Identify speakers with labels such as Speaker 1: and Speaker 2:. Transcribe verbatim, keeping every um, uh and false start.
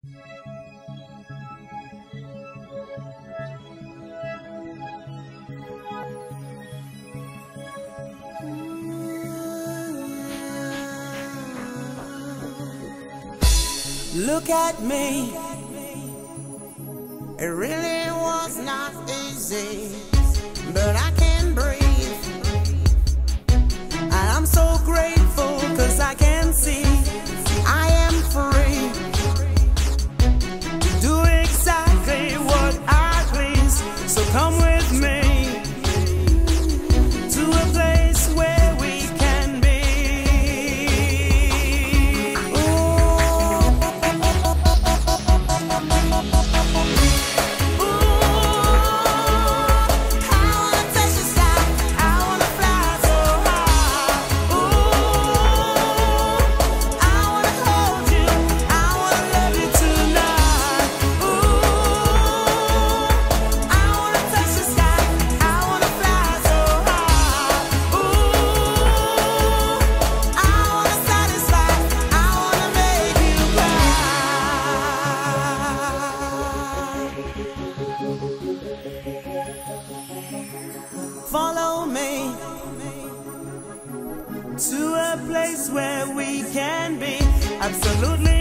Speaker 1: Look at me, it really was not easy, but I can breathe, and I'm so grateful cause I can see I am free to do exactly what I please. So come with me to a place where we can be. Follow me to a place where we can be absolutely